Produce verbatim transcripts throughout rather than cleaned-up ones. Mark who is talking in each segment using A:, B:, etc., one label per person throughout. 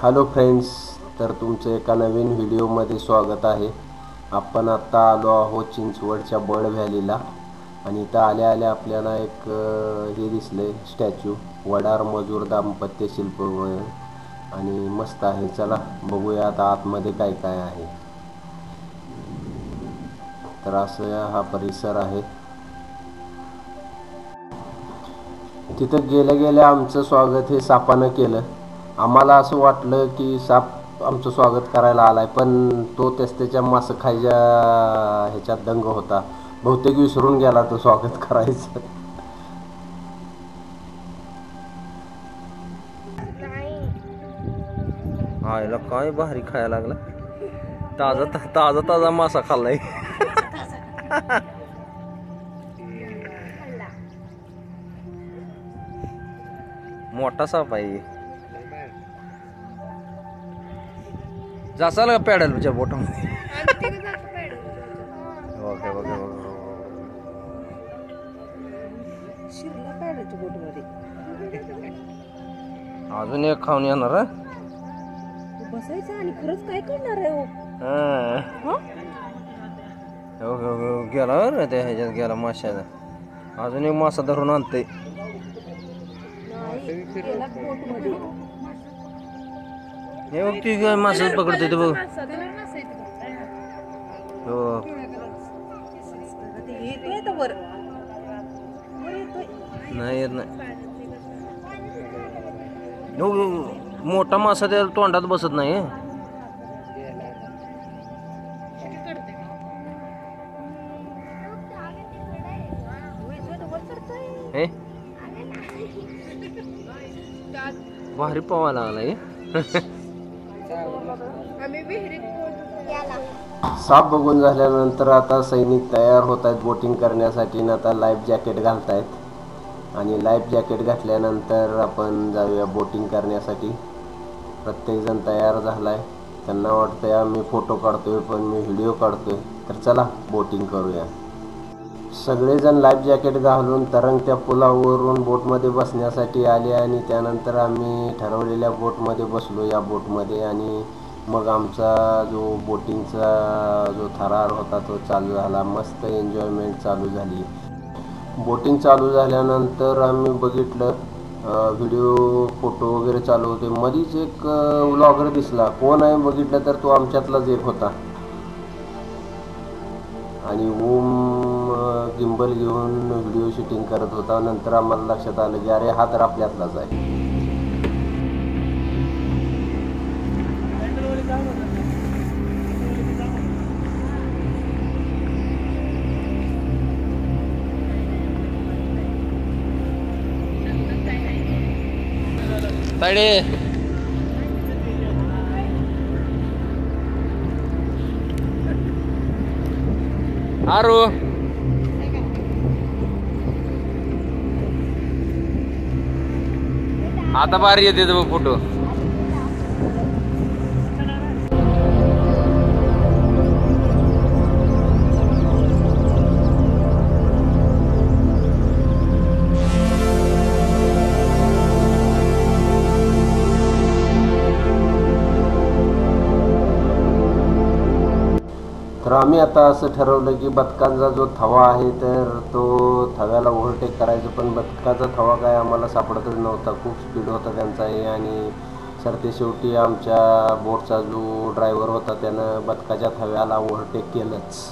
A: Hello friends, तर तुमचं एका नवीन व्हिडिओमध्ये स्वागत आहे। आपण आता आलो आहोत चिंचवडच्या बर्ड व्हॅलीला आणि इथं आल्या आल्या आपल्याला एक हे दिसले स्टॅच्यू, वडार मजूर दाम्पत्य शिल्प आणि मस्त आहे। चला बघूया आता आतमध्ये काय काय आहे। तर असं हा परिसर आहे। तिथं गेल्या गेल्या आमचं स्वागत हे सापानं केलं। आम्हाला असं वाटलं की साप आमचं स्वागत करायला आलाय, पण तो त्याच त्याच्या मांस खायच्या ह्याच्यात दंग होता। बहुतेक विसरून गेला तो स्वागत करायचं। आयला काय भारी खायला लागला, ताजा ताजा ताजा मासा खाल्लाय। मोठा साप आहे। जासाल का पॅडलच्या बोटामध्ये? ओके ओके
B: शिरला पॅडलच्या बोटमध्ये।
A: अजून एक खाऊन येणार
B: बसायचं आणि खरंच काय करणार आहे हो?
A: हो हो गेला रे त्या ह्याच्यात गेला माशाचा। अजून एक मासा धरून आणते। हे बघ ती काय मासा पकडते ते बघ। हो नाही येत नाही। मोठा मासा त्या तोंडात बसत नाही। हे भारी पवायला लागलाय। साप बघून झाल्यानंतर आता सैनिक तयार होत आहेत बोटिंग करण्यासाठी। आता लाईफ जॅकेट घालतायत आणि लाईफ जॅकेट घातल्यानंतर आपण जाऊया बोटिंग करण्यासाठी। प्रत्येकजण तयार झालाय। त्यांना वाटतंय आम्ही फोटो काढतोय, पण मी व्हिडिओ काढतोय, तर चला बोटिंग करूया। सगळेजण लाईफ जॅकेट घालून तरंगत्या पुलावरून बोटमध्ये बसण्यासाठी आले आणि त्यानंतर आम्ही ठरवलेल्या बोटमध्ये बसलो या बोटमध्ये आणि मग आमचा जो बोटिंगचा जो थरार होता तो चालू झाला। मस्त एन्जॉयमेंट चालू झाली। बोटिंग चालू झाल्यानंतर आम्ही बघितलं व्हिडिओ फोटो वगैरे चालू होते। मधीच एक व्लॉगर दिसला, कोण आहे बघितलं तर तो आमच्यातलाच एक होता आणि ओम गिम्बल घेऊन व्हिडिओ शूटिंग करत होता। नंतर आम्हाला लक्षात आलं की अरे हा तर आपल्यातलाच आहे। ताडे आरू आता भारी येते बघ फोटो। तर आम्ही आता असं ठरवलं की बदकांचा जो थवा आहे तर तो थव्याला ओव्हरटेक करायचं, पण बदकाचा थवा काय आम्हाला सापडतच नव्हता। खूप स्पीड होता त्यांचा हे आणि सरते शेवटी आमच्या बोटचा जो ड्रायव्हर होता त्यानं बदकाच्या थव्याला ओव्हरटेक केलंच।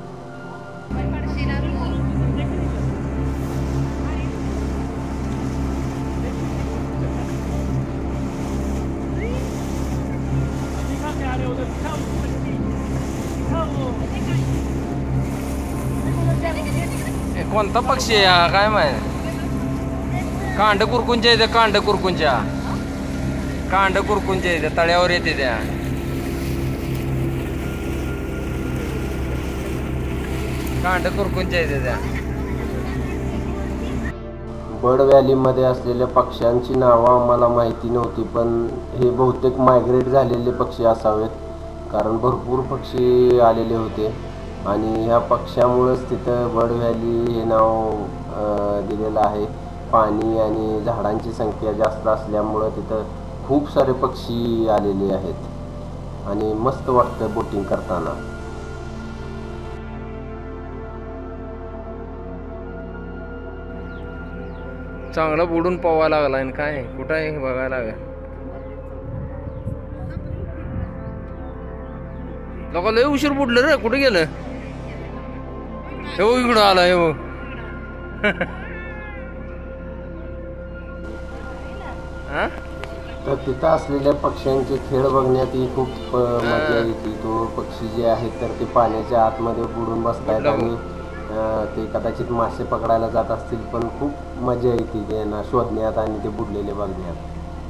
A: कोणता पक्षी आहे काय माहिती? कांड कुरकुंच्या येते, कांड कुरकुंच्या कांड कुरकुंच्या येते, तळ्यावर येते त्या। कांड कुरकुंच्या येते त्या। बर्ड व्हॅलीमध्ये असलेल्या पक्ष्यांची नावं आम्हाला माहिती नव्हती, पण हे बहुतेक मायग्रेट झालेले पक्षी असावेत, कारण भरपूर पक्षी आलेले होते आणि ह्या पक्ष्यामुळेच तिथं बर्ड व्हॅली हे नाव दिलेलं आहे। पाणी आणि झाडांची संख्या जास्त असल्यामुळं तिथं खूप सारे पक्षी आलेले आहेत आणि मस्त वाटतं बोटिंग करताना.
C: चांगला बुडून पोवा लागला आणि काय कुठं आहे बघायला लागेल. लोक लय उशीर बुडलं रे. कुठे गेलं हे इकडं आला हे.
A: तर तिथं असलेल्या पक्ष्यांचे खेळ बघण्यातही खूप मजा येते. तो पक्षी जे आहेत तर ते पाण्याच्या आतमध्ये बुडून बसतायत आणि ते कदाचित मासे पकडायला जात असतील, पण खूप मजा येते त्यांना शोधण्यात आणि ते बुडलेले बघण्यात.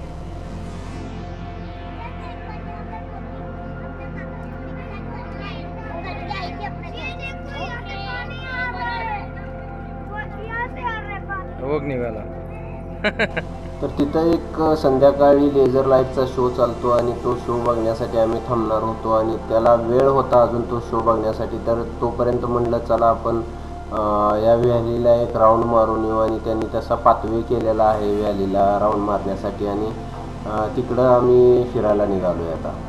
C: निघाला.
A: तर तिथं एक संध्याकाळी लेझर लाईटचा शो चालतो आणि तो शो बघण्यासाठी आम्ही थांबणार होतो आणि त्याला वेळ होता अजून तो शो बघण्यासाठी. तर तोपर्यंत म्हणलं चला आपण या व्हॅलीला एक राऊंड मारून येऊ आणि त्यांनी तसा पाथवे केलेला आहे व्हॅलीला राऊंड मारण्यासाठी आणि तिकडं आम्ही फिरायला निघालो आहे आता.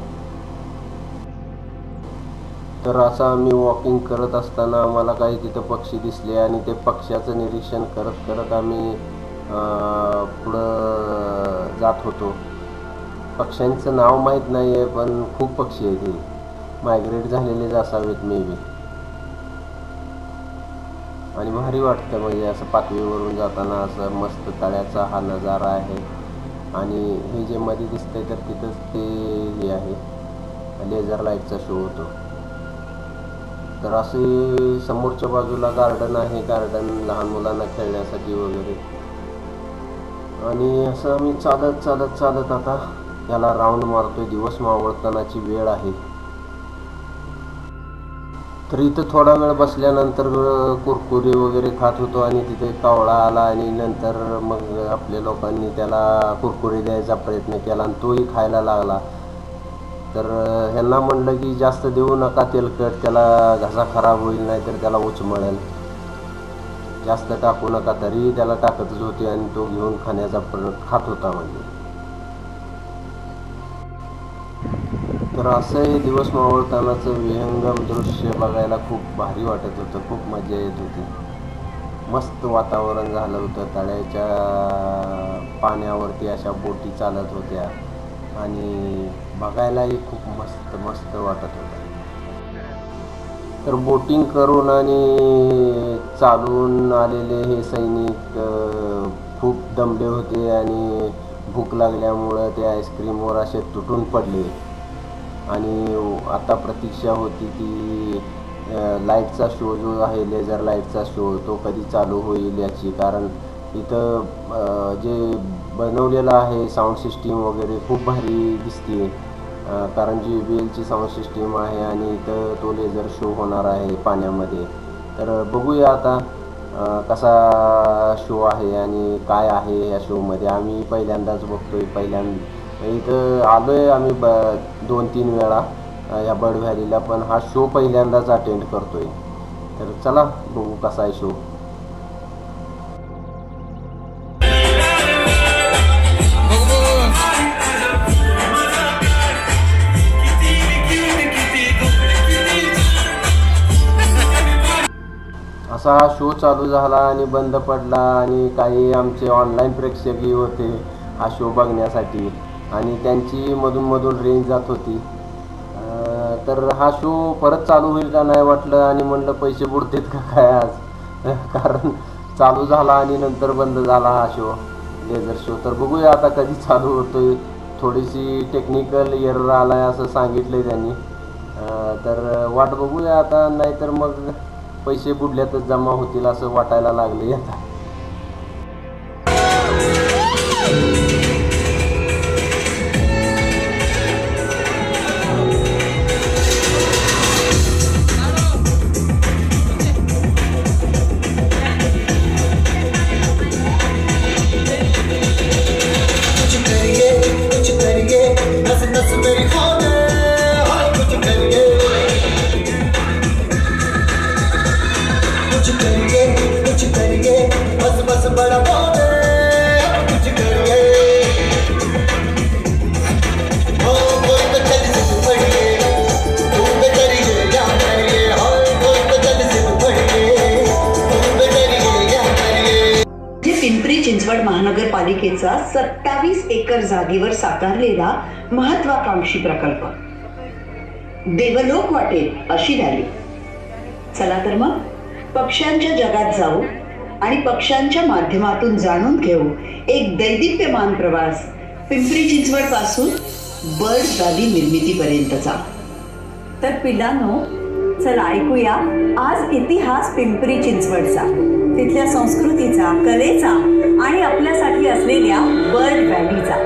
A: तर असं आम्ही वॉकिंग करत असताना आम्हाला काही तिथं पक्षी दिसले आणि ते पक्ष्याचं निरीक्षण करत करत आम्ही पुढं जात होतो. पक्ष्यांचं नाव माहीत नाही आहे, पण खूप पक्षी आहेत. हे मायग्रेट झालेलेच असावेत मे बी. आणि भारी वाटतं म्हणजे असं पातळीवरून जाताना असं मस्त तळ्याचा हा नजारा आहे. आणि हे जे मध्ये दिसतंय तर तिथंच ते हे आहे लेझर लाईटचा शो होतो. तर असे समोरच्या बाजूला गार्डन आहे, गार्डन लहान मुलांना खेळण्यासाठी वगैरे. आणि असं आम्ही चालत चालत चालत आता याला राऊंड मारतोय. दिवस मावळतानाची वेळ आहे. तर इथं थोडा वेळ बसल्यानंतर कुरकुरे वगैरे खात होतो आणि तिथे कावळा आला आणि नंतर मग आपल्या लोकांनी त्याला कुरकुरे द्यायचा प्रयत्न केला आणि तोही खायला लागला. तर ह्यांना म्हणलं की जास्त देऊ नका तेलकट, त्याला घसा खराब होईल नाही तर त्याला उचमळेल, जास्त टाकू नका. तरी त्याला टाकतच होते आणि तो घेऊन खाण्याचा खात होता म्हणजे. तर असं हे दिवस मावळतानाचं विहंगम दृश्य बघायला खूप भारी वाटत होतं. खूप मजा येत होती. मस्त वातावरण झालं होतं. तळ्याच्या पाण्यावरती अशा बोटी चालत होत्या आणि बघायलाही खूप मस्त मस्त वाटत होतं. तर बोटिंग करून आणि चालून आलेले हे सैनिक खूप दमले होते आणि भूक लागल्यामुळं ते आईस्क्रीमवर असे तुटून पडले. आणि आता प्रतीक्षा होती की लाईटचा शो जो आहे लेझर लाईटचा शो तो कधी चालू होईल याची. कारण इथं जे बनवलेलं आहे साऊंड सिस्टीम वगैरे खूप भारी दिसते. कारण जी बी एलची साऊंड सिस्टीम आहे आणि इथं तो लेझर शो होणार आहे पाण्यामध्ये. तर बघूया आता कसा शो आहे आणि काय आहे या शोमध्ये. आम्ही पहिल्यांदाच बघतोय. पहिल्यांदा इथं आलो आहे आम्ही ब दोन तीन वेळा या बर्ड व्हॅलीला, पण हा शो पहिल्यांदाच अटेंड करतोय. तर चला बघू कसा आहे शो. असा हा शो चालू झाला आणि बंद पडला आणि काही आमचे ऑनलाईन प्रेक्षकही होते हा शो बघण्यासाठी आणि त्यांची मधून मधून रेंज जात होती. तर हा शो परत चालू होईल का नाही वाटलं आणि म्हणलं पैसे बुडतेत का काय आज, कारण चालू झाला आणि नंतर बंद झाला हा शो लेझर शो. तर बघूया आता कधी चालू होतोय. थोडीशी टेक्निकल एरर आलाय असं सांगितलंय त्यांनी. तर वाट बघूया आता, नाहीतर मग पैसे बुडल्यातच जमा होतील असं वाटायला लागले आता.
D: कुछ करिए कुछ करिए लांबीचा सत्तावीस एकर जागेवर साकारलेला महत्वाकांक्षी प्रकल्प. देवलोक वाटेल अशी व्हॅली. चला तर मग पक्ष्यांच्या जगात जाऊ आणि पक्ष्यांच्या माध्यमातून जाणून घेऊ एक दैदिप्यमान प्रवास पिंपरी चिंचवड पासून बर्ड व्हॅली निर्मितीपर्यंतचा. तर पिल्लांनो, चला ऐकूया आज इतिहास पिंपरी चिंचवडचा, तिथल्या संस्कृतीचा, कलेचा आणि आपल्यासाठी असलेल्या बर्ड व्हॅलीचा.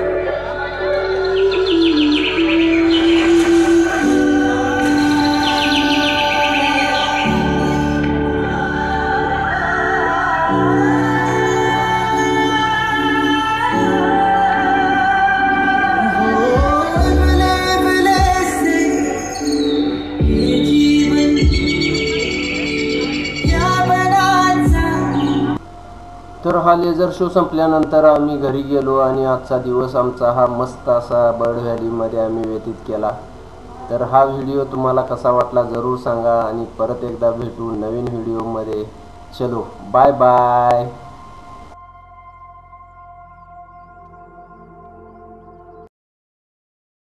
A: तर हा लेझर शो संपल्यानंतर आम्ही घरी गेलो आणि आजचा दिवस आमचा हा मस्त असा बर्ड व्हॅलीमध्ये आम्ही व्यतीत केला. तर हा व्हिडिओ तुम्हाला कसा वाटला जरूर सांगा आणि परत एकदा भेटू नवीन व्हिडिओमध्ये. चलो बाय बाय.